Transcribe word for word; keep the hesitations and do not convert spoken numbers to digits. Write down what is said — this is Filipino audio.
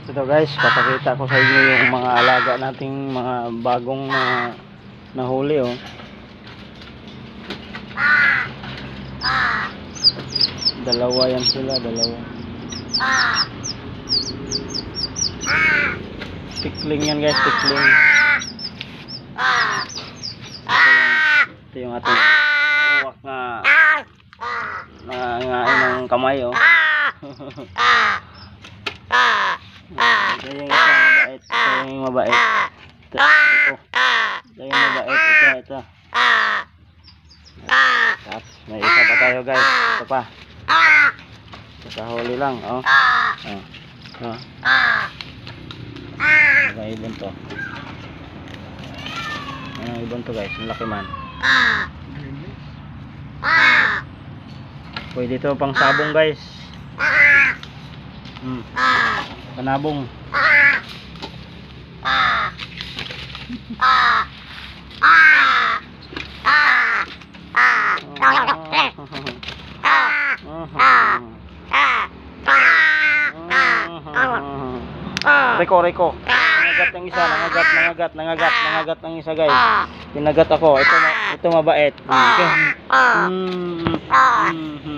Ito guys, papakita ko sa inyo yung mga alaga nating mga bagong na nahuli oh. Dalawa yan sila, dalawa. Tikling yan guys, tikling. Ito yung ating uwak na nangangain ng kamay oh. Ito yung isang mabait, ito yung mabait. Ito, ito. Ito yung mabait, ito, ito. Tapos may isa pa tayo guys, ito pa. Kakahuli lang oh. Oh. Oh. May ibon to. Ang ibon to guys, ang laki man. Pwede ito pang sabong guys. Hmm. Panabong. Reko, reko. Nangagat ng isa, nangagat, nangagat, nangagat, nangagat ng isa guys. Tinagat ako. Ito ito mabait. Okay. Mm. Mm.